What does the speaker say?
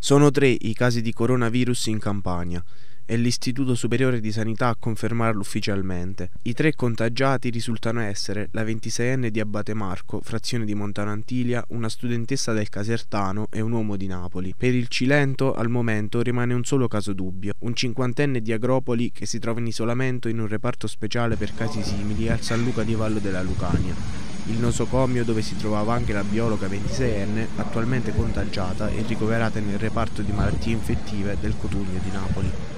Sono 3 i casi di coronavirus in Campania. È l'Istituto Superiore di Sanità a confermarlo ufficialmente. I 3 contagiati risultano essere la 26enne di Abate Marco, frazione di Montano Antilia, una studentessa del Casertano e un uomo di Napoli. Per il Cilento, al momento, rimane un solo caso dubbio, un 50enne di Agropoli che si trova in isolamento in un reparto speciale per casi simili al San Luca di Vallo della Lucania. Il nosocomio, dove si trovava anche la biologa 26enne, attualmente contagiata e ricoverata nel reparto di malattie infettive del Cotugno di Napoli.